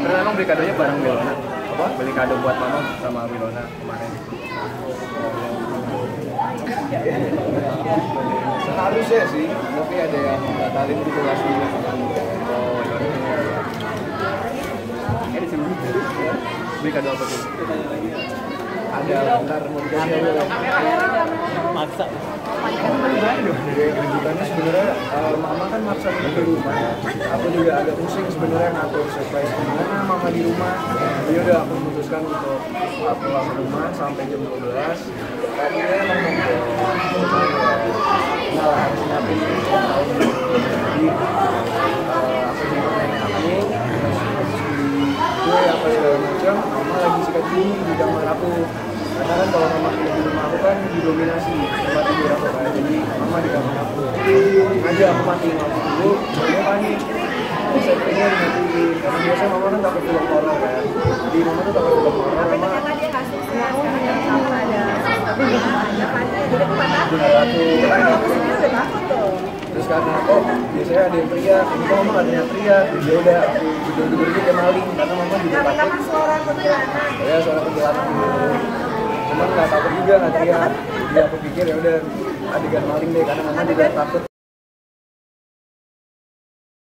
Terus emang beli kadonya bareng Wilona? Apa? Beli kado buat mama sama Wilona kemarin. Seharusnya sih, tapi ada yang batalin gitu last minute. Oh, iya. Di sini beli kado apa tuh? Ada bentar mau dikasih dulu. Maksa. Kejutannya sebenarnya mama kan maksa di rumah. Aku juga agak pusing sebenarnya ngatur surprise gimana mama di rumah. Ya udah aku memutuskan untuk pulang ke rumah sampai jam 12. Tadinya emang nggak harus ngapain tahun. Jadi aku jemput nenek aku, terus beli kue apa segala macam. Mama lagi sikat gigi di kamar aku. Karena kan kalau mama di rumah aku kan didominasi tempat tidur aku kan, jadi mama di kamar aku. Aja aku matiin lampu dulu, dia panik. Terus saya pikir dimatiin, karena biasanya mama kan takut film horor kan. Jadi mama tuh takut film horor. Tapi Mama ternyata dia nggak suka sekarang kamu ada tapi dia ada kan jadi aku nggak takut. juga takut. Cuman kalau aku sendiri udah takut tuh. Terus karena kok biasanya ada yang teriak, ini kok mama nggak ada yang teriak. Ya udah aku tidur kayak maling, karena mama juga takut. Nama suara kuntilanak. Ya suara kuntilanak gitu. Cuman nggak takut juga, nggak teriak. Jadi aku pikir ya udah adegan maling deh, karena mama juga takut.